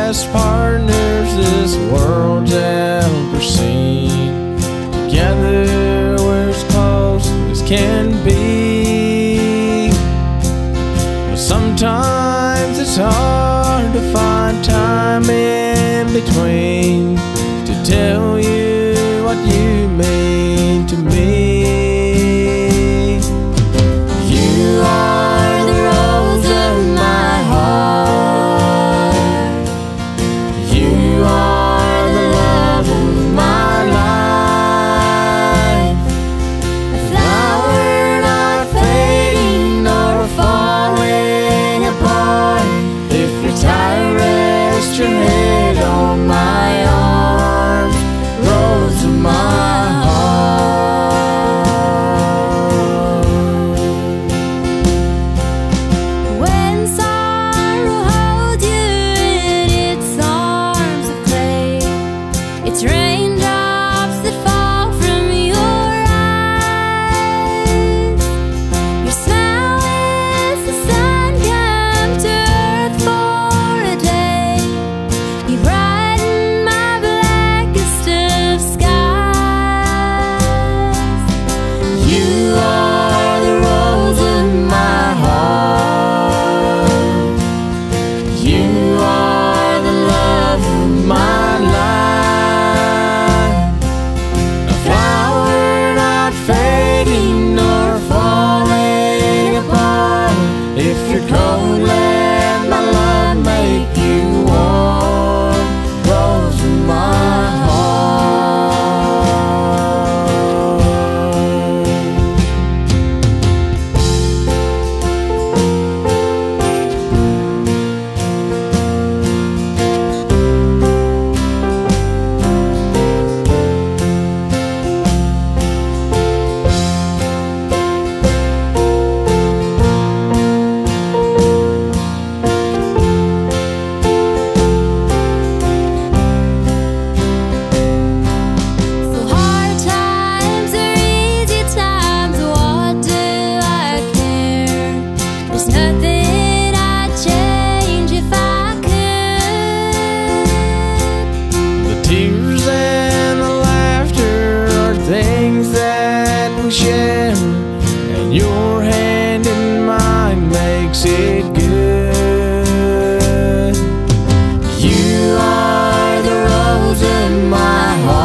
best partners this world's ever seen. Together we're as close as can be, but sometimes it's hard to find time in between to tell you what you mean to me. You are the rose of my heart. You are the love of my life. A flower not fading nor falling apart. If you're tired, rest your head on my arm. Rose of my heart. When sorrow holds you in its arms of clay, it's raindrops that fall from your eyes. Your smile is the sun come to earth for a day. You brighten my blackest of skies. You are the rose of my heart. You are the love of my life. A flower not fading nor falling apart. If you're cold, let my love make you warm. Rose of my So hard times or easy times, what do I care? There's nothing I'd change if I could. The tears and the laughter are things that we share, and your hand in mine makes it good. You are the rose of my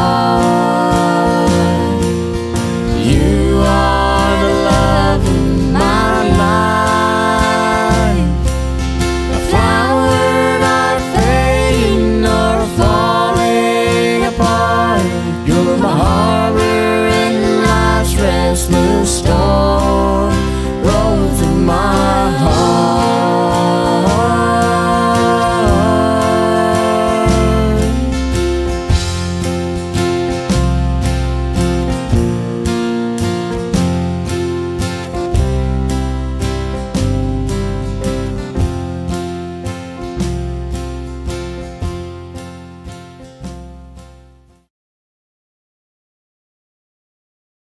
heart. You are the love of my life. A flower